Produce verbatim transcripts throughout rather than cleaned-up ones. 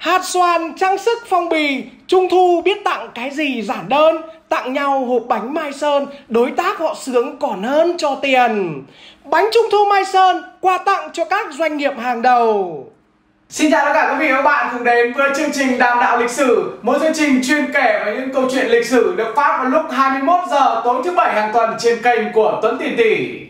Hạt xoàn, trang sức, phong bì, Trung thu biết tặng cái gì giản đơn, tặng nhau hộp bánh Mai Sơn, đối tác họ sướng còn hơn cho tiền. Bánh Trung thu Mai Sơn, quà tặng cho các doanh nghiệp hàng đầu. Xin chào tất cả quý vị và các bạn cùng đến với chương trình Đàm Đạo Lịch Sử, một chương trình chuyên kể về những câu chuyện lịch sử được phát vào lúc hai mươi mốt giờ tối thứ bảy hàng tuần trên kênh của Tuấn Tỷ Tỷ.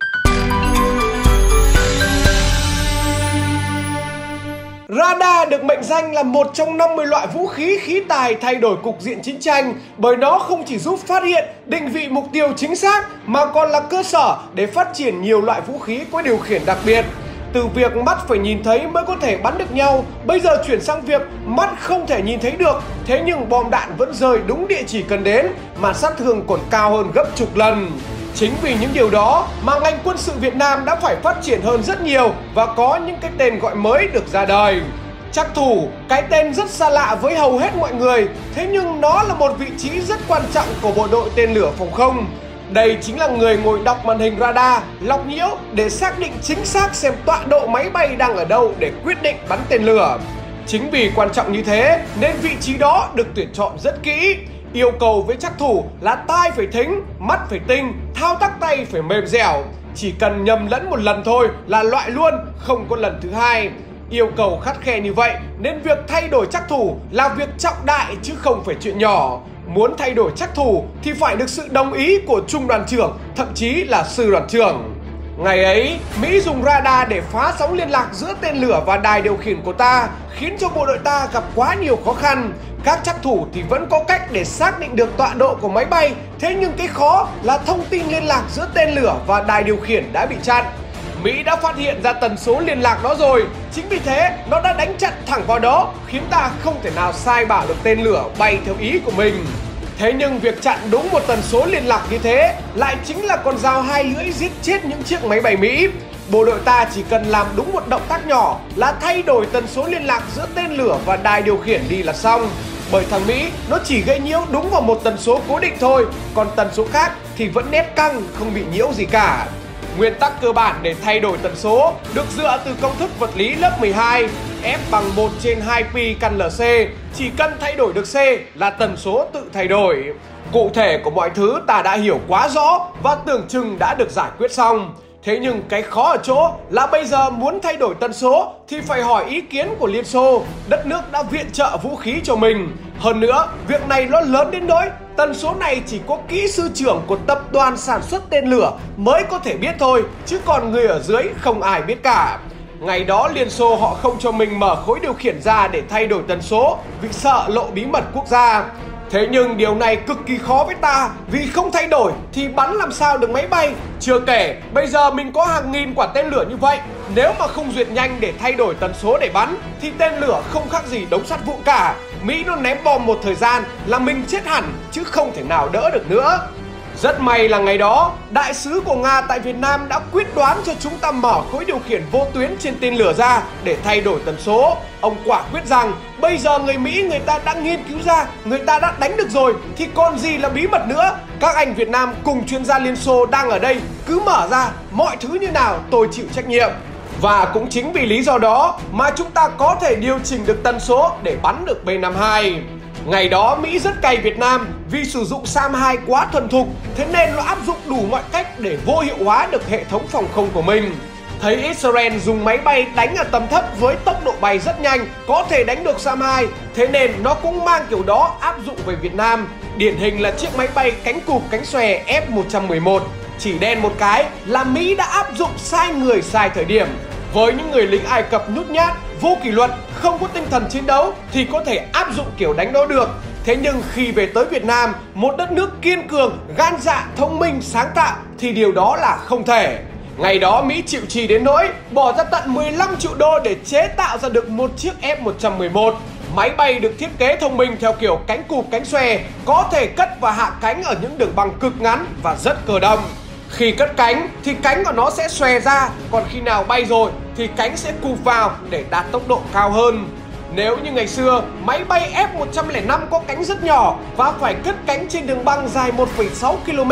Radar được mệnh danh là một trong năm mươi loại vũ khí khí tài thay đổi cục diện chiến tranh, bởi nó không chỉ giúp phát hiện, định vị mục tiêu chính xác mà còn là cơ sở để phát triển nhiều loại vũ khí có điều khiển đặc biệt. Từ việc mắt phải nhìn thấy mới có thể bắn được nhau, bây giờ chuyển sang việc mắt không thể nhìn thấy được, thế nhưng bom đạn vẫn rơi đúng địa chỉ cần đến, mà sát thương còn cao hơn gấp chục lần. Chính vì những điều đó mà ngành quân sự Việt Nam đã phải phát triển hơn rất nhiều và có những cái tên gọi mới được ra đời. Trắc thủ, cái tên rất xa lạ với hầu hết mọi người, thế nhưng nó là một vị trí rất quan trọng của bộ đội tên lửa phòng không. Đây chính là người ngồi đọc màn hình radar, lọc nhiễu để xác định chính xác xem tọa độ máy bay đang ở đâu để quyết định bắn tên lửa. Chính vì quan trọng như thế nên vị trí đó được tuyển chọn rất kỹ. Yêu cầu với trắc thủ là tai phải thính, mắt phải tinh, thao tác tay phải mềm dẻo. Chỉ cần nhầm lẫn một lần thôi là loại luôn, không có lần thứ hai. Yêu cầu khắt khe như vậy nên việc thay đổi trắc thủ là việc trọng đại chứ không phải chuyện nhỏ. Muốn thay đổi trắc thủ thì phải được sự đồng ý của trung đoàn trưởng, thậm chí là sư đoàn trưởng. Ngày ấy, Mỹ dùng radar để phá sóng liên lạc giữa tên lửa và đài điều khiển của ta, khiến cho bộ đội ta gặp quá nhiều khó khăn. Các trắc thủ thì vẫn có cách để xác định được tọa độ của máy bay, thế nhưng cái khó là thông tin liên lạc giữa tên lửa và đài điều khiển đã bị chặn. Mỹ đã phát hiện ra tần số liên lạc đó rồi, chính vì thế nó đã đánh chặn thẳng vào đó, khiến ta không thể nào sai bảo được tên lửa bay theo ý của mình. Thế nhưng việc chặn đúng một tần số liên lạc như thế lại chính là con dao hai lưỡi giết chết những chiếc máy bay Mỹ. Bộ đội ta chỉ cần làm đúng một động tác nhỏ là thay đổi tần số liên lạc giữa tên lửa và đài điều khiển đi là xong. Bởi thằng Mỹ nó chỉ gây nhiễu đúng vào một tần số cố định thôi, còn tần số khác thì vẫn nét căng, không bị nhiễu gì cả. Nguyên tắc cơ bản để thay đổi tần số được dựa từ công thức vật lý lớp mười hai, F bằng một trên hai pi căn L C, chỉ cần thay đổi được C là tần số tự thay đổi. Cụ thể của mọi thứ ta đã hiểu quá rõ và tưởng chừng đã được giải quyết xong. Thế nhưng cái khó ở chỗ là bây giờ muốn thay đổi tần số thì phải hỏi ý kiến của Liên Xô, đất nước đã viện trợ vũ khí cho mình. Hơn nữa, việc này nó lớn đến nỗi tần số này chỉ có kỹ sư trưởng của tập đoàn sản xuất tên lửa mới có thể biết thôi, chứ còn người ở dưới không ai biết cả. Ngày đó Liên Xô họ không cho mình mở khối điều khiển ra để thay đổi tần số vì sợ lộ bí mật quốc gia. Thế nhưng điều này cực kỳ khó với ta, vì không thay đổi thì bắn làm sao được máy bay. Chưa kể, bây giờ mình có hàng nghìn quả tên lửa như vậy, nếu mà không duyệt nhanh để thay đổi tần số để bắn thì tên lửa không khác gì đống sắt vụn cả. Mỹ nó ném bom một thời gian là mình chết hẳn chứ không thể nào đỡ được nữa. Rất may là ngày đó, đại sứ của Nga tại Việt Nam đã quyết đoán cho chúng ta mở khối điều khiển vô tuyến trên tên lửa ra để thay đổi tần số. Ông quả quyết rằng bây giờ người Mỹ người ta đã nghiên cứu ra, người ta đã đánh được rồi thì còn gì là bí mật nữa. Các anh Việt Nam cùng chuyên gia Liên Xô đang ở đây, cứ mở ra, mọi thứ như nào tôi chịu trách nhiệm. Và cũng chính vì lý do đó mà chúng ta có thể điều chỉnh được tần số để bắn được B năm mươi hai. Ngày đó Mỹ rất cay Việt Nam vì sử dụng SAM hai quá thuần thục, thế nên nó áp dụng đủ mọi cách để vô hiệu hóa được hệ thống phòng không của mình. Thấy Israel dùng máy bay đánh ở tầm thấp với tốc độ bay rất nhanh, có thể đánh được SAM hai, thế nên nó cũng mang kiểu đó áp dụng về Việt Nam. Điển hình là chiếc máy bay cánh cụp cánh xòe F một trăm mười một. Chỉ đen một cái là Mỹ đã áp dụng sai người sai thời điểm. Với những người lính Ai Cập nhút nhát, vô kỷ luật, không có tinh thần chiến đấu thì có thể áp dụng kiểu đánh đó được. Thế nhưng khi về tới Việt Nam, một đất nước kiên cường, gan dạ, thông minh, sáng tạo thì điều đó là không thể. Ngày đó Mỹ chịu trì đến nỗi bỏ ra tận mười lăm triệu đô để chế tạo ra được một chiếc F một trăm mười một. Máy bay được thiết kế thông minh theo kiểu cánh cụp cánh xòe, có thể cất và hạ cánh ở những đường băng cực ngắn và rất cơ động. Khi cất cánh thì cánh của nó sẽ xòe ra, còn khi nào bay rồi thì cánh sẽ cụp vào để đạt tốc độ cao hơn. Nếu như ngày xưa, máy bay F một trăm lẻ năm có cánh rất nhỏ và phải cất cánh trên đường băng dài một phẩy sáu ki lô mét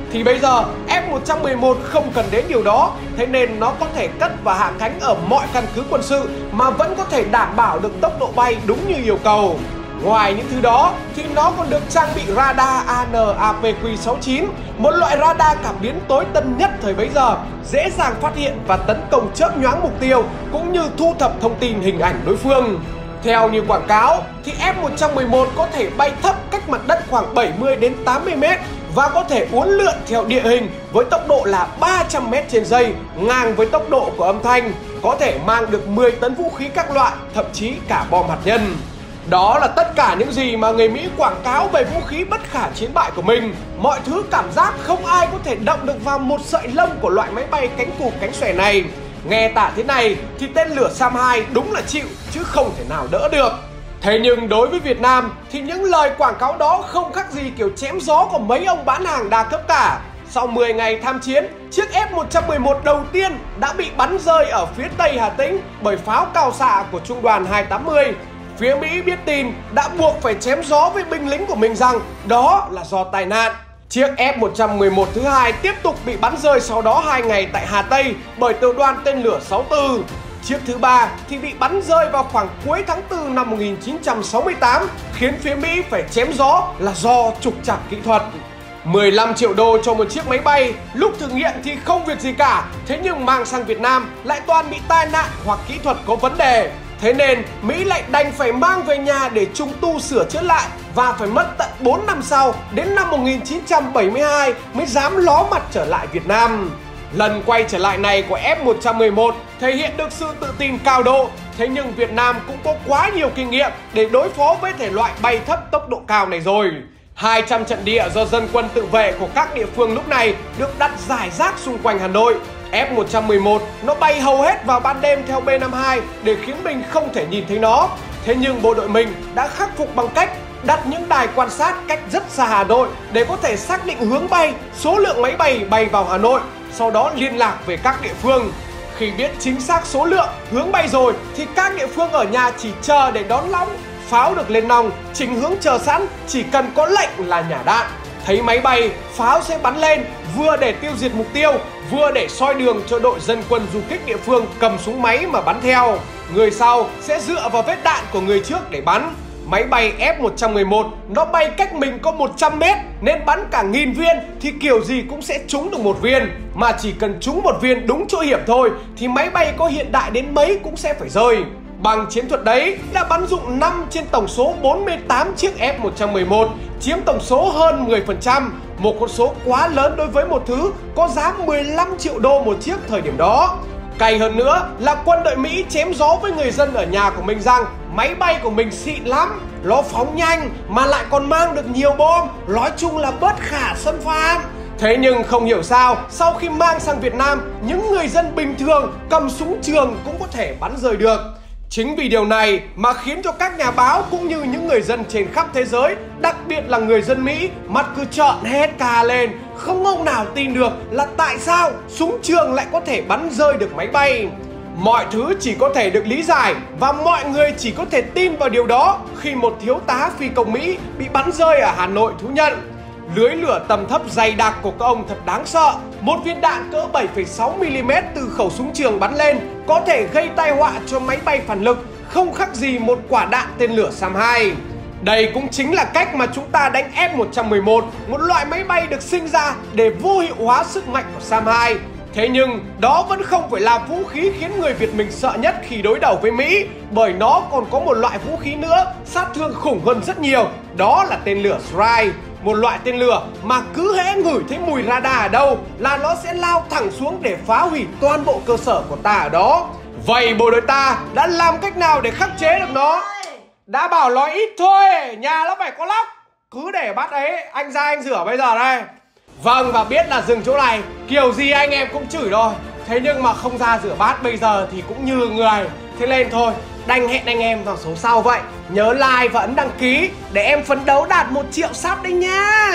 Thì bây giờ F một trăm mười một không cần đến điều đó, thế nên nó có thể cất và hạ cánh ở mọi căn cứ quân sự mà vẫn có thể đảm bảo được tốc độ bay đúng như yêu cầu. Ngoài những thứ đó thì nó còn được trang bị radar A N A P Q sáu chín, một loại radar cảm biến tối tân nhất thời bấy giờ, dễ dàng phát hiện và tấn công chớp nhoáng mục tiêu cũng như thu thập thông tin hình ảnh đối phương. Theo như quảng cáo thì F một trăm mười một có thể bay thấp cách mặt đất khoảng bảy mươi đến tám mươi mét và có thể uốn lượn theo địa hình với tốc độ là ba trăm mét trên giây, ngang với tốc độ của âm thanh, có thể mang được mười tấn vũ khí các loại, thậm chí cả bom hạt nhân. Đó là tất cả những gì mà người Mỹ quảng cáo về vũ khí bất khả chiến bại của mình. Mọi thứ cảm giác không ai có thể động được vào một sợi lông của loại máy bay cánh cụt cánh xòe này. Nghe tả thế này thì tên lửa Sam hai đúng là chịu chứ không thể nào đỡ được. Thế nhưng đối với Việt Nam thì những lời quảng cáo đó không khác gì kiểu chém gió của mấy ông bán hàng đa cấp cả. Sau mười ngày tham chiến, chiếc F một trăm mười một đầu tiên đã bị bắn rơi ở phía tây Hà Tĩnh bởi pháo cao xạ của Trung đoàn hai tám mươi. Phía Mỹ biết tin đã buộc phải chém gió với binh lính của mình rằng đó là do tai nạn. Chiếc F một trăm mười một thứ hai tiếp tục bị bắn rơi sau đó hai ngày tại Hà Tây bởi tiểu đoàn tên lửa sáu tư. Chiếc thứ ba thì bị bắn rơi vào khoảng cuối tháng tư năm một nghìn chín trăm sáu mươi tám, khiến phía Mỹ phải chém gió là do trục trặc kỹ thuật. mười lăm triệu đô cho một chiếc máy bay, lúc thử nghiệm thì không việc gì cả, thế nhưng mang sang Việt Nam lại toàn bị tai nạn hoặc kỹ thuật có vấn đề. Thế nên Mỹ lại đành phải mang về nhà để trùng tu sửa chữa lại và phải mất tận bốn năm sau, đến năm một nghìn chín trăm bảy mươi hai mới dám ló mặt trở lại Việt Nam. Lần quay trở lại này của F một trăm mười một thể hiện được sự tự tin cao độ, thế nhưng Việt Nam cũng có quá nhiều kinh nghiệm để đối phó với thể loại bay thấp tốc độ cao này rồi. hai trăm trận địa do dân quân tự vệ của các địa phương lúc này được đặt rải rác xung quanh Hà Nội. F một trăm mười một nó bay hầu hết vào ban đêm theo B năm mươi hai để khiến mình không thể nhìn thấy nó. Thế nhưng bộ đội mình đã khắc phục bằng cách đặt những đài quan sát cách rất xa Hà Nội để có thể xác định hướng bay, số lượng máy bay bay vào Hà Nội, sau đó liên lạc về các địa phương. Khi biết chính xác số lượng, hướng bay rồi thì các địa phương ở nhà chỉ chờ để đón lõng. Pháo được lên nòng, chỉnh hướng chờ sẵn, chỉ cần có lệnh là nhả đạn. Thấy máy bay, pháo sẽ bắn lên, vừa để tiêu diệt mục tiêu, vừa để soi đường cho đội dân quân du kích địa phương cầm súng máy mà bắn theo. Người sau sẽ dựa vào vết đạn của người trước để bắn. Máy bay F một trăm mười một nó bay cách mình có một trăm mét nên bắn cả nghìn viên thì kiểu gì cũng sẽ trúng được một viên. Mà chỉ cần trúng một viên đúng chỗ hiểm thôi thì máy bay có hiện đại đến mấy cũng sẽ phải rơi. Bằng chiến thuật đấy đã bắn dụng năm trên tổng số bốn mươi tám chiếc F một trăm mười một, chiếm tổng số hơn mười phần trăm, một con số quá lớn đối với một thứ có giá mười lăm triệu đô một chiếc thời điểm đó. Cay hơn nữa là quân đội Mỹ chém gió với người dân ở nhà của mình rằng máy bay của mình xịn lắm, nó phóng nhanh mà lại còn mang được nhiều bom, nói chung là bất khả xâm phạm. Thế nhưng không hiểu sao, sau khi mang sang Việt Nam, những người dân bình thường cầm súng trường cũng có thể bắn rơi được. Chính vì điều này mà khiến cho các nhà báo cũng như những người dân trên khắp thế giới, đặc biệt là người dân Mỹ, mắt cứ trợn hết cả lên, không ông nào tin được là tại sao súng trường lại có thể bắn rơi được máy bay. Mọi thứ chỉ có thể được lý giải và mọi người chỉ có thể tin vào điều đó khi một thiếu tá phi công Mỹ bị bắn rơi ở Hà Nội thú nhận. Lưới lửa tầm thấp dày đặc của các ông thật đáng sợ. Một viên đạn cỡ bảy phẩy sáu mi li mét từ khẩu súng trường bắn lên có thể gây tai họa cho máy bay phản lực, không khác gì một quả đạn tên lửa Sam hai. Đây cũng chính là cách mà chúng ta đánh F một trăm mười một, một loại máy bay được sinh ra để vô hiệu hóa sức mạnh của Sam hai. Thế nhưng đó vẫn không phải là vũ khí khiến người Việt mình sợ nhất khi đối đầu với Mỹ, bởi nó còn có một loại vũ khí nữa sát thương khủng hơn rất nhiều, đó là tên lửa Strike. Một loại tên lửa mà cứ hễ ngửi thấy mùi radar ở đâu là nó sẽ lao thẳng xuống để phá hủy toàn bộ cơ sở của ta ở đó. Vậy bộ đội ta đã làm cách nào để khắc chế được nó? Đã bảo nói ít thôi, nhà nó phải có lóc. Cứ để bắt ấy, anh ra anh rửa bây giờ đây. Vâng, và biết là dừng chỗ này, kiểu gì anh em cũng chửi rồi. Thế nhưng mà không ra rửa bát bây giờ thì cũng như người. Thế nên thôi, đành hẹn anh em vào số sau vậy. Nhớ like và ấn đăng ký để em phấn đấu đạt một triệu sub đấy nhá.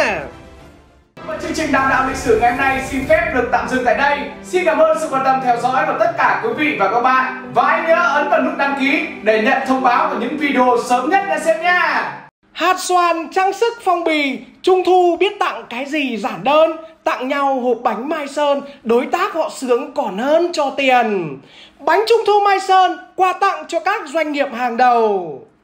Và chương trình Đàm Đạo Lịch Sử ngày hôm nay xin phép được tạm dừng tại đây. Xin cảm ơn sự quan tâm theo dõi của tất cả quý vị và các bạn. Và hãy nhớ ấn vào nút đăng ký để nhận thông báo của những video sớm nhất để xem nha. Hạt xoàn trang sức phong bì, Trung thu biết tặng cái gì giản đơn, tặng nhau hộp bánh Mai Sơn, đối tác họ sướng còn hơn cho tiền. Bánh trung thu Mai Sơn, quà tặng cho các doanh nghiệp hàng đầu.